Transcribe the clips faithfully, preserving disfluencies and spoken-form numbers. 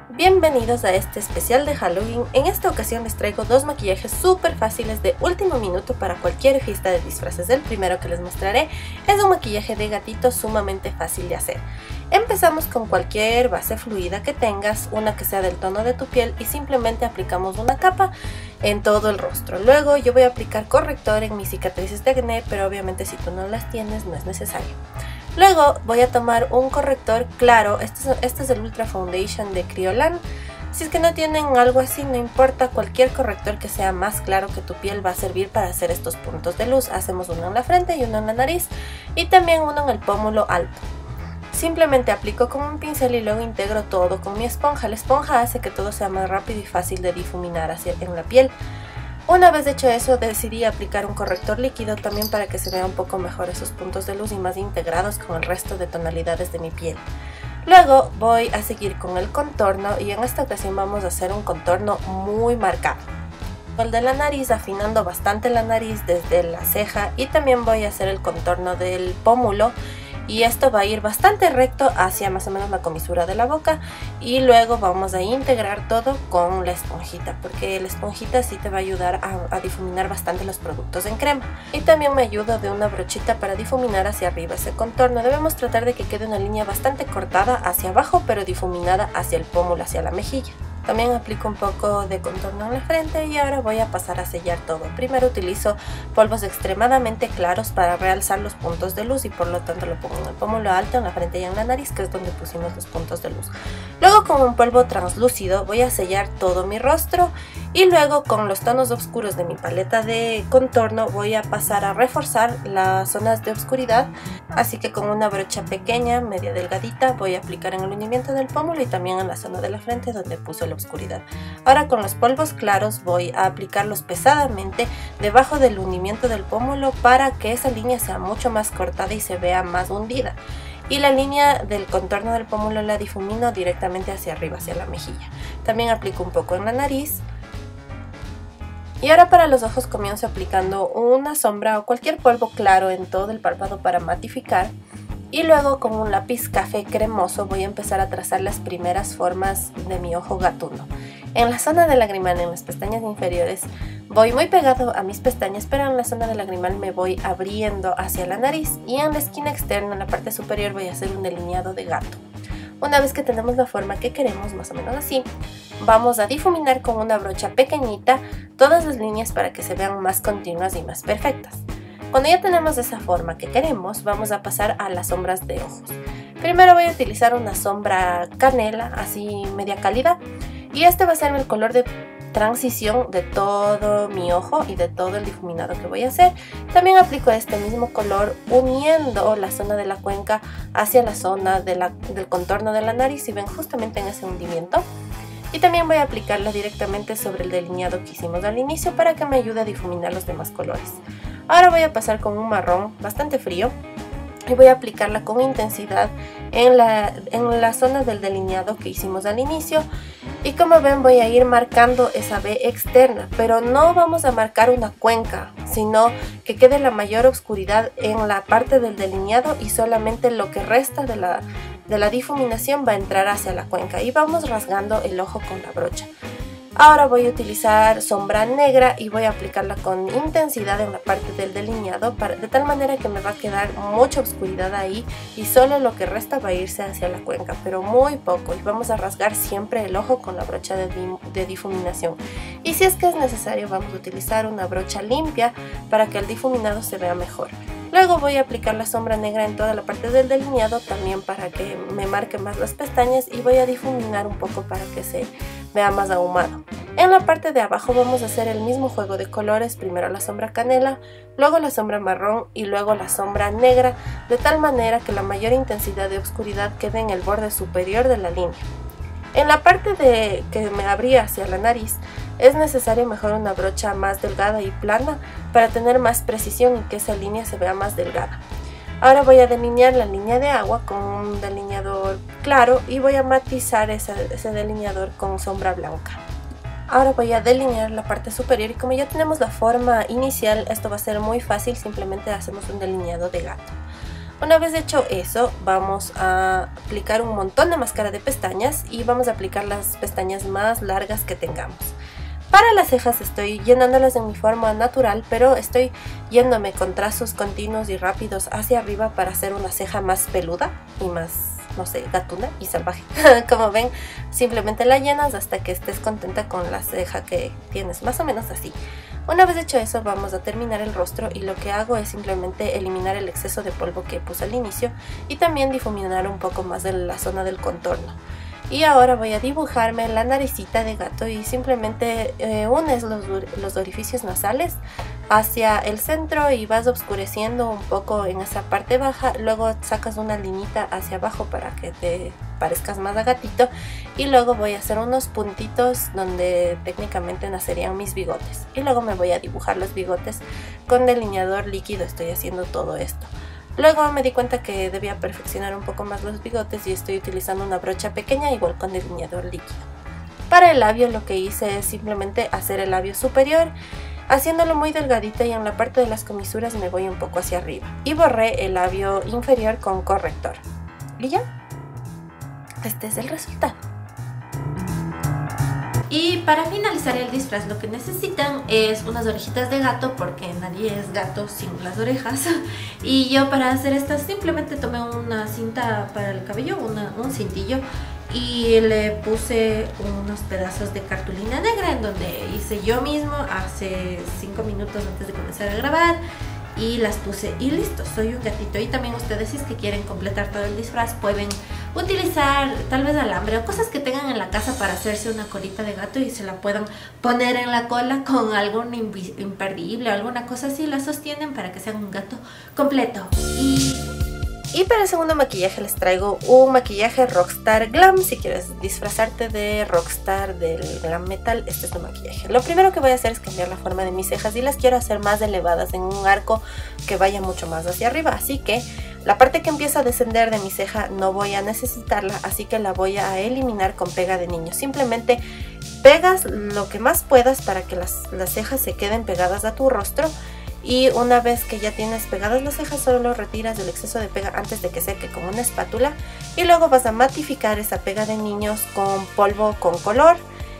Bienvenidos a este especial de Halloween. En esta ocasión les traigo dos maquillajes súper fáciles de último minuto para cualquier fiesta de disfraces. El primero que les mostraré es un maquillaje de gatito sumamente fácil de hacer. Empezamos con cualquier base fluida que tengas, una que sea del tono de tu piel, y simplemente aplicamos una capa en todo el rostro. Luego yo voy a aplicar corrector en mis cicatrices de acné, pero obviamente si tú no las tienes no es necesario. Luego voy a tomar un corrector claro, este es, este es el Ultra Foundation de Kryolan. Si es que no tienen algo así, no importa, cualquier corrector que sea más claro que tu piel va a servir para hacer estos puntos de luz. Hacemos uno en la frente y uno en la nariz y también uno en el pómulo alto. Simplemente aplico con un pincel y luego integro todo con mi esponja. La esponja hace que todo sea más rápido y fácil de difuminar hacia, en la piel. Una vez hecho eso, decidí aplicar un corrector líquido también para que se vean un poco mejor esos puntos de luz y más integrados con el resto de tonalidades de mi piel. Luego voy a seguir con el contorno y en esta ocasión vamos a hacer un contorno muy marcado. El de la nariz, afinando bastante la nariz desde la ceja, y también voy a hacer el contorno del pómulo. Y esto va a ir bastante recto hacia más o menos la comisura de la boca. Y luego vamos a integrar todo con la esponjita, porque la esponjita sí te va a ayudar a, a difuminar bastante los productos en crema. Y también me ayuda de una brochita para difuminar hacia arriba ese contorno. Debemos tratar de que quede una línea bastante cortada hacia abajo, pero difuminada hacia el pómulo, hacia la mejilla. También aplico un poco de contorno en la frente y ahora voy a pasar a sellar todo. Primero utilizo polvos extremadamente claros para realzar los puntos de luz y por lo tanto lo pongo en el pómulo alto, en la frente y en la nariz, que es donde pusimos los puntos de luz. Luego con un polvo translúcido voy a sellar todo mi rostro y luego con los tonos oscuros de mi paleta de contorno voy a pasar a reforzar las zonas de oscuridad. Así que con una brocha pequeña, media delgadita, voy a aplicar en el hundimiento del pómulo y también en la zona de la frente donde puse el oscuridad. Ahora con los polvos claros voy a aplicarlos pesadamente debajo del hundimiento del pómulo para que esa línea sea mucho más cortada y se vea más hundida. Y la línea del contorno del pómulo la difumino directamente hacia arriba, hacia la mejilla. También aplico un poco en la nariz. Y ahora para los ojos comienzo aplicando una sombra o cualquier polvo claro en todo el párpado para matificar. Y luego con un lápiz café cremoso voy a empezar a trazar las primeras formas de mi ojo gatuno. En la zona del lagrimal, en las pestañas inferiores, voy muy pegado a mis pestañas, pero en la zona del lagrimal me voy abriendo hacia la nariz. Y en la esquina externa, en la parte superior, voy a hacer un delineado de gato. Una vez que tenemos la forma que queremos, más o menos así, vamos a difuminar con una brocha pequeñita todas las líneas para que se vean más continuas y más perfectas. Cuando ya tenemos esa forma que queremos, vamos a pasar a las sombras de ojos. Primero voy a utilizar una sombra canela, así media cálida, y este va a ser el color de transición de todo mi ojo y de todo el difuminado que voy a hacer. También aplico este mismo color uniendo la zona de la cuenca hacia la zona de la, del contorno de la nariz, y ven justamente en ese hundimiento. Y también voy a aplicarla directamente sobre el delineado que hicimos al inicio para que me ayude a difuminar los demás colores. Ahora voy a pasar con un marrón bastante frío y voy a aplicarla con intensidad en la, en la zona del delineado que hicimos al inicio. Y como ven, voy a ir marcando esa V externa, pero no vamos a marcar una cuenca, sino que quede la mayor oscuridad en la parte del delineado y solamente lo que resta de la, de la difuminación va a entrar hacia la cuenca, y vamos rasgando el ojo con la brocha. Ahora voy a utilizar sombra negra y voy a aplicarla con intensidad en la parte del delineado, para, de tal manera que me va a quedar mucha oscuridad ahí y solo lo que resta va a irse hacia la cuenca, pero muy poco, y vamos a rasgar siempre el ojo con la brocha de, de difuminación. Y si es que es necesario, vamos a utilizar una brocha limpia para que el difuminado se vea mejor. Luego voy a aplicar la sombra negra en toda la parte del delineado también para que me marque más las pestañas, y voy a difuminar un poco para que se vea más ahumado. En la parte de abajo vamos a hacer el mismo juego de colores, primero la sombra canela, luego la sombra marrón y luego la sombra negra, de tal manera que la mayor intensidad de oscuridad quede en el borde superior de la línea. En la parte de que me abría hacia la nariz es necesario mejor una brocha más delgada y plana para tener más precisión y que esa línea se vea más delgada. Ahora voy a delinear la línea de agua con un delineador claro y voy a matizar ese, ese delineador con sombra blanca. Ahora voy a delinear la parte superior y como ya tenemos la forma inicial, esto va a ser muy fácil, simplemente hacemos un delineado de gato. Una vez hecho eso, vamos a aplicar un montón de máscara de pestañas y vamos a aplicar las pestañas más largas que tengamos. Para las cejas estoy llenándolas en mi forma natural, pero estoy yéndome con trazos continuos y rápidos hacia arriba para hacer una ceja más peluda y más, no sé, gatuna y salvaje. Como ven, simplemente la llenas hasta que estés contenta con la ceja que tienes, más o menos así. Una vez hecho eso, vamos a terminar el rostro y lo que hago es simplemente eliminar el exceso de polvo que puse al inicio y también difuminar un poco más de la zona del contorno. Y ahora voy a dibujarme la naricita de gato y simplemente eh, unes los, los orificios nasales hacia el centro y vas oscureciendo un poco en esa parte baja. Luego sacas una linita hacia abajo para que te parezcas más a gatito. Y luego voy a hacer unos puntitos donde técnicamente nacerían mis bigotes. Y luego me voy a dibujar los bigotes con delineador líquido. Estoy haciendo todo esto. Luego me di cuenta que debía perfeccionar un poco más los bigotes y estoy utilizando una brocha pequeña igual con delineador líquido. Para el labio lo que hice es simplemente hacer el labio superior, haciéndolo muy delgadito y en la parte de las comisuras me voy un poco hacia arriba. Y borré el labio inferior con corrector. Y ya, este es el resultado. Y para finalizar el disfraz lo que necesitan es unas orejitas de gato, porque nadie es gato sin las orejas. Y yo para hacer estas simplemente tomé una cinta para el cabello, una, un cintillo, y le puse unos pedazos de cartulina negra en donde hice yo mismo hace cinco minutos antes de comenzar a grabar. Y las puse y listo, soy un gatito. Y también ustedes, si es que quieren completar todo el disfraz, pueden utilizar tal vez alambre o cosas que tengan en la casa para hacerse una colita de gato y se la puedan poner en la cola con algún imperdible o alguna cosa así, la sostienen para que sea un gato completo. Y... Y para el segundo maquillaje les traigo un maquillaje Rockstar Glam. Si quieres disfrazarte de Rockstar del glam metal, este es tu maquillaje. Lo primero que voy a hacer es cambiar la forma de mis cejas y las quiero hacer más elevadas en un arco que vaya mucho más hacia arriba. Así que la parte que empieza a descender de mi ceja no voy a necesitarla, así que la voy a eliminar con pega de niño. Simplemente pegas lo que más puedas para que las, las cejas se queden pegadas a tu rostro. Y una vez que ya tienes pegadas las cejas, solo retiras el exceso de pega antes de que seque con una espátula. Y luego vas a matificar esa pega de niños con polvo con color.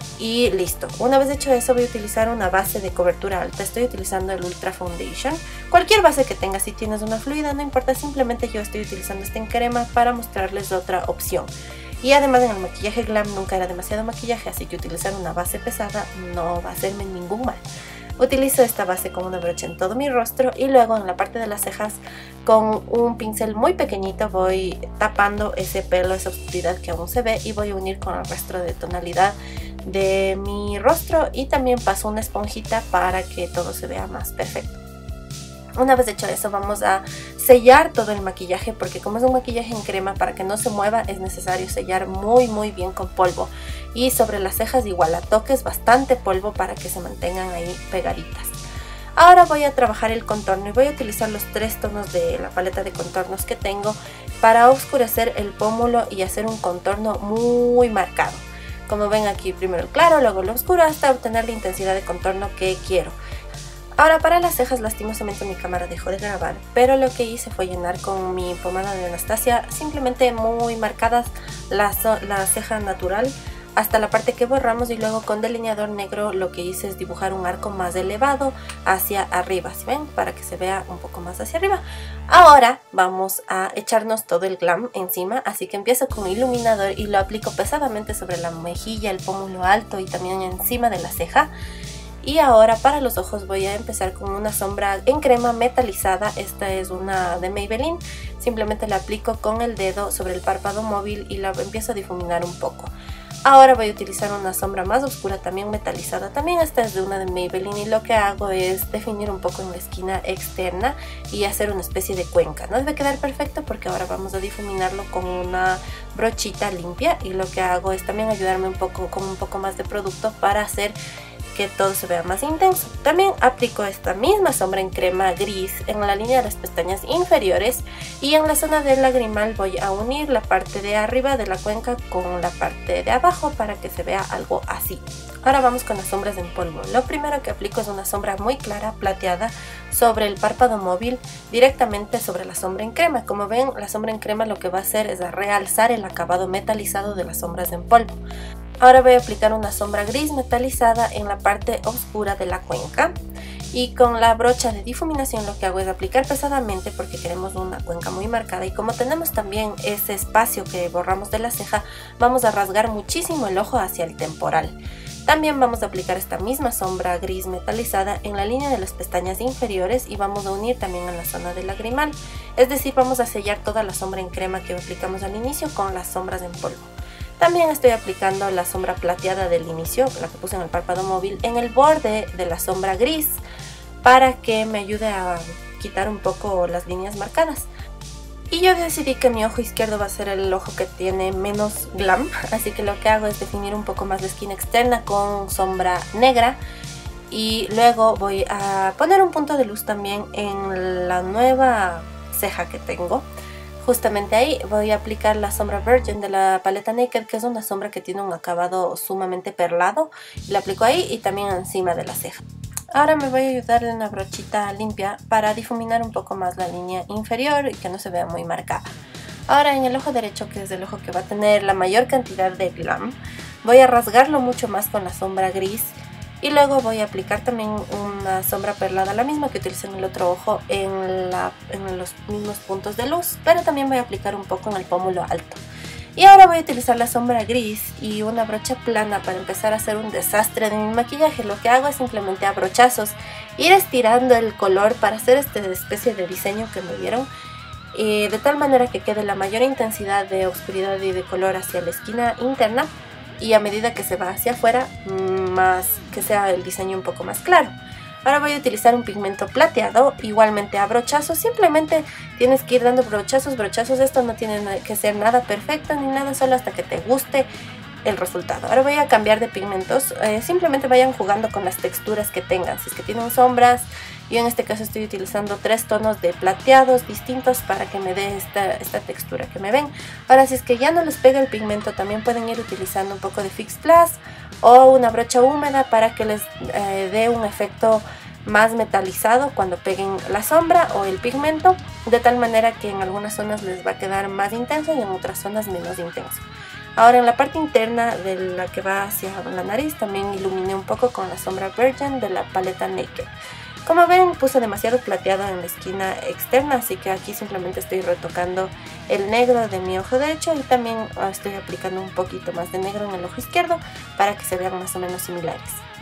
Y listo. Una vez hecho eso, voy a utilizar una base de cobertura alta. Estoy utilizando el Ultra Foundation. Cualquier base que tengas, si tienes una fluida, no importa. Simplemente yo estoy utilizando esta en crema para mostrarles otra opción. Y además en el maquillaje glam nunca era demasiado maquillaje, así que utilizar una base pesada no va a hacerme ningún mal. Utilizo esta base con una brocha en todo mi rostro y luego en la parte de las cejas con un pincel muy pequeñito voy tapando ese pelo, esa oscuridad que aún se ve, y voy a unir con el resto de tonalidad de mi rostro y también paso una esponjita para que todo se vea más perfecto. Una vez hecho eso, vamos a sellar todo el maquillaje, porque como es un maquillaje en crema, para que no se mueva es necesario sellar muy muy bien con polvo. Y sobre las cejas igual, a toques bastante polvo para que se mantengan ahí pegaditas. Ahora voy a trabajar el contorno y voy a utilizar los tres tonos de la paleta de contornos que tengo para oscurecer el pómulo y hacer un contorno muy marcado. Como ven aquí, primero el claro, luego el oscuro, hasta obtener la intensidad de contorno que quiero. Ahora para las cejas, lastimosamente mi cámara dejó de grabar, pero lo que hice fue llenar con mi pomada de Anastasia simplemente muy marcadas la, la ceja natural hasta la parte que borramos, y luego con delineador negro lo que hice es dibujar un arco más elevado hacia arriba, ¿sí ven? Para que se vea un poco más hacia arriba. Ahora vamos a echarnos todo el glam encima, así que empiezo con iluminador y lo aplico pesadamente sobre la mejilla, el pómulo alto y también encima de la ceja. Y ahora para los ojos voy a empezar con una sombra en crema metalizada. Esta es una de Maybelline. Simplemente la aplico con el dedo sobre el párpado móvil y la empiezo a difuminar un poco. Ahora voy a utilizar una sombra más oscura, también metalizada. También esta es de una de Maybelline y lo que hago es definir un poco en la esquina externa y hacer una especie de cuenca. No debe quedar perfecto porque ahora vamos a difuminarlo con una brochita limpia, y lo que hago es también ayudarme un poco con un poco más de producto para hacer que todo se vea más intenso. También aplico esta misma sombra en crema gris en la línea de las pestañas inferiores, y en la zona del lagrimal voy a unir la parte de arriba de la cuenca con la parte de abajo para que se vea algo así. Ahora vamos con las sombras en polvo. Lo primero que aplico es una sombra muy clara, plateada, sobre el párpado móvil, directamente sobre la sombra en crema. Como ven, la sombra en crema lo que va a hacer es a realzar el acabado metalizado de las sombras en polvo. Ahora voy a aplicar una sombra gris metalizada en la parte oscura de la cuenca, y con la brocha de difuminación lo que hago es aplicar pesadamente porque queremos una cuenca muy marcada, y como tenemos también ese espacio que borramos de la ceja, vamos a rasgar muchísimo el ojo hacia el temporal. También vamos a aplicar esta misma sombra gris metalizada en la línea de las pestañas inferiores, y vamos a unir también en la zona del lagrimal, es decir, vamos a sellar toda la sombra en crema que aplicamos al inicio con las sombras en polvo. También estoy aplicando la sombra plateada del inicio, la que puse en el párpado móvil, en el borde de la sombra gris para que me ayude a quitar un poco las líneas marcadas. Y yo decidí que mi ojo izquierdo va a ser el ojo que tiene menos glam, así que lo que hago es definir un poco más la esquina externa con sombra negra, y luego voy a poner un punto de luz también en la nueva ceja que tengo. Justamente ahí voy a aplicar la sombra Virgin de la paleta Naked, que es una sombra que tiene un acabado sumamente perlado. La aplico ahí y también encima de la ceja. Ahora me voy a ayudar de una brochita limpia para difuminar un poco más la línea inferior y que no se vea muy marcada. Ahora en el ojo derecho, que es el ojo que va a tener la mayor cantidad de glam, voy a rasgarlo mucho más con la sombra gris. Y luego voy a aplicar también una sombra perlada, la misma que utilicé en el otro ojo, en, la, en los mismos puntos de luz, pero también voy a aplicar un poco en el pómulo alto. Y ahora voy a utilizar la sombra gris y una brocha plana para empezar a hacer un desastre de mi maquillaje. Lo que hago es simplemente a brochazos ir estirando el color para hacer esta especie de diseño que me vieron, eh, de tal manera que quede la mayor intensidad de oscuridad y de color hacia la esquina interna, y a medida que se va hacia afuera, más que sea el diseño un poco más claro. Ahora voy a utilizar un pigmento plateado, igualmente a brochazos. Simplemente tienes que ir dando brochazos, brochazos. Esto no tiene que ser nada perfecto ni nada, solo hasta que te guste el resultado. Ahora voy a cambiar de pigmentos. Eh, simplemente vayan jugando con las texturas que tengan. Si es que tienen sombras, yo en este caso estoy utilizando tres tonos de plateados distintos para que me dé esta, esta textura que me ven. Ahora, si es que ya no les pega el pigmento, también pueden ir utilizando un poco de Fix Plus o una brocha húmeda para que les eh, dé un efecto más metalizado cuando peguen la sombra o el pigmento, de tal manera que en algunas zonas les va a quedar más intenso y en otras zonas menos intenso. Ahora en la parte interna de la que va hacia la nariz también iluminé un poco con la sombra Virgin de la paleta Naked. Como ven, puse demasiado plateado en la esquina externa, así que aquí simplemente estoy retocando el negro de mi ojo derecho y también estoy aplicando un poquito más de negro en el ojo izquierdo para que se vean más o menos similares.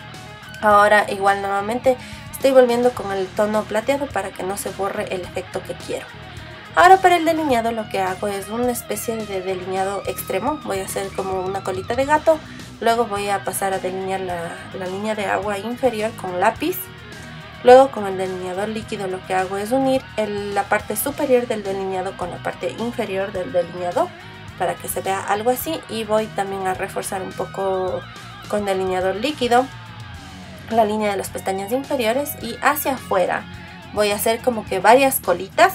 Ahora igual nuevamente estoy volviendo con el tono plateado para que no se borre el efecto que quiero. Ahora para el delineado lo que hago es una especie de delineado extremo. Voy a hacer como una colita de gato, luego voy a pasar a delinear la, la línea de agua inferior con lápiz. Luego con el delineador líquido lo que hago es unir el, la parte superior del delineado con la parte inferior del delineado para que se vea algo así, y voy también a reforzar un poco con delineador líquido la línea de las pestañas inferiores, y hacia afuera voy a hacer como que varias colitas,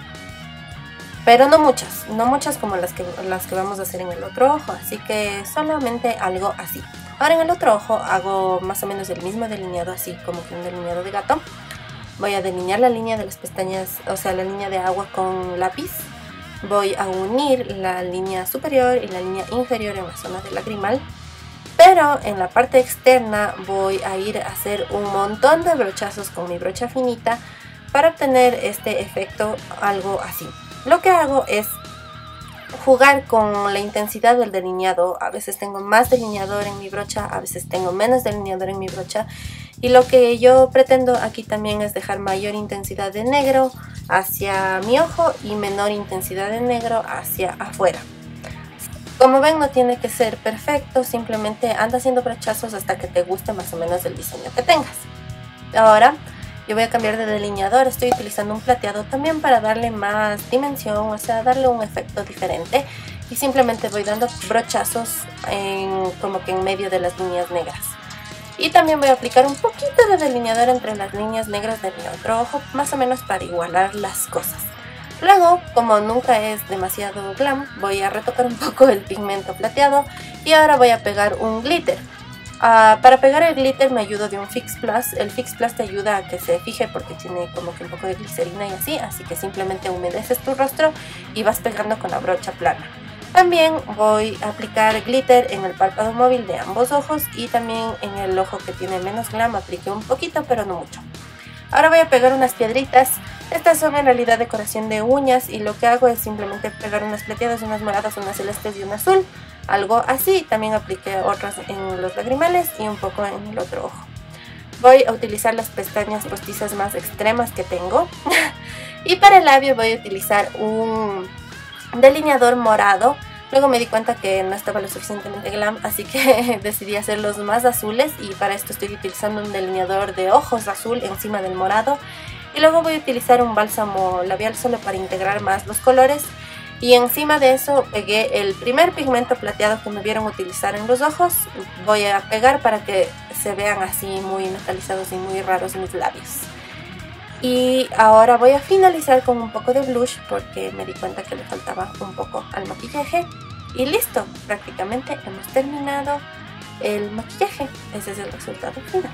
pero no muchas, no muchas como las que, las que vamos a hacer en el otro ojo, así que solamente algo así. Ahora en el otro ojo hago más o menos el mismo delineado, así como que un delineado de gato. Voy a delinear la línea de las pestañas, o sea la línea de agua con lápiz. Voy a unir la línea superior y la línea inferior en la zona del lagrimal. Pero en la parte externa voy a ir a hacer un montón de brochazos con mi brocha finita para obtener este efecto algo así. Lo que hago es jugar con la intensidad del delineado. A veces tengo más delineador en mi brocha, a veces tengo menos delineador en mi brocha, y lo que yo pretendo aquí también es dejar mayor intensidad de negro hacia mi ojo y menor intensidad de negro hacia afuera. Como ven, no tiene que ser perfecto, simplemente anda haciendo brochazos hasta que te guste más o menos el diseño que tengas. Ahora yo voy a cambiar de delineador. Estoy utilizando un plateado también para darle más dimensión, o sea, darle un efecto diferente. Y simplemente voy dando brochazos en, como que en medio de las líneas negras. Y también voy a aplicar un poquito de delineador entre las líneas negras de mi otro ojo, más o menos para igualar las cosas. Luego, como nunca es demasiado glam, voy a retocar un poco el pigmento plateado y ahora voy a pegar un glitter. Uh, para pegar el glitter me ayudo de un Fix Plus. El Fix Plus te ayuda a que se fije porque tiene como que un poco de glicerina y así, así que simplemente humedeces tu rostro y vas pegando con la brocha plana. También voy a aplicar glitter en el párpado móvil de ambos ojos y también en el ojo que tiene menos glam apliqué un poquito, pero no mucho. Ahora voy a pegar unas piedritas. Estas son en realidad decoración de uñas y lo que hago es simplemente pegar unas plateadas, unas moradas, unas celestes y un azul. Algo así. También apliqué otras en los lagrimales y un poco en el otro ojo. Voy a utilizar las pestañas postizas más extremas que tengo. Y para el labio voy a utilizar un delineador morado. Luego me di cuenta que no estaba lo suficientemente glam, así que decidí hacerlos más azules y para esto estoy utilizando un delineador de ojos azul encima del morado. Y luego voy a utilizar un bálsamo labial solo para integrar más los colores. Y encima de eso pegué el primer pigmento plateado que me vieron utilizar en los ojos. Voy a pegar para que se vean así muy metalizados y muy raros mis labios. Y ahora voy a finalizar con un poco de blush porque me di cuenta que le faltaba un poco al maquillaje. Y listo, prácticamente hemos terminado el maquillaje. Ese es el resultado final.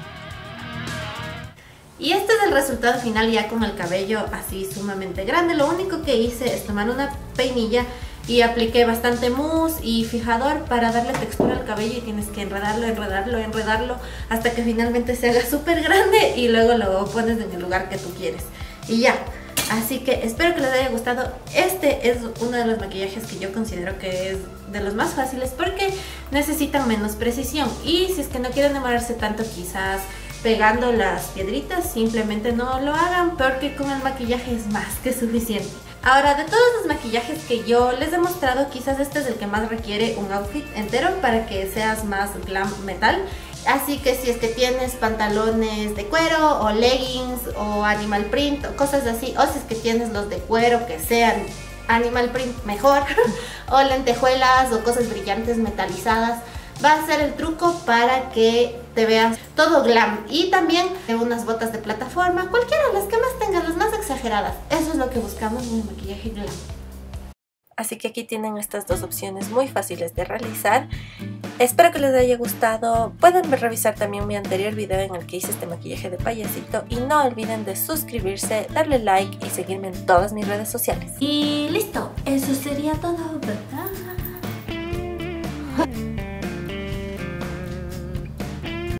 Y este es el resultado final ya con el cabello así sumamente grande. Lo único que hice es tomar una peinilla y apliqué bastante mousse y fijador para darle textura al cabello y tienes que enredarlo, enredarlo, enredarlo hasta que finalmente se haga súper grande y luego lo pones en el lugar que tú quieres. Y ya, así que espero que les haya gustado. Este es uno de los maquillajes que yo considero que es de los más fáciles porque necesitan menos precisión. Y si es que no quieren demorarse tanto quizás pegando las piedritas, simplemente no lo hagan porque con el maquillaje es más que suficiente. Ahora, de todos los maquillajes que yo les he mostrado, quizás este es el que más requiere un outfit entero para que seas más glam metal. Así que si es que tienes pantalones de cuero o leggings o animal print o cosas así, o si es que tienes los de cuero que sean animal print mejor, o lentejuelas o cosas brillantes metalizadas, va a ser el truco para que te veas todo glam. Y también unas botas de plataforma, cualquiera, las que más tengas, las más exageradas. Eso es lo que buscamos en el maquillaje glam. Así que aquí tienen estas dos opciones muy fáciles de realizar. Espero que les haya gustado. Pueden revisar también mi anterior video en el que hice este maquillaje de payasito. Y no olviden de suscribirse, darle like y seguirme en todas mis redes sociales. Y listo, eso sería todo, ¿verdad?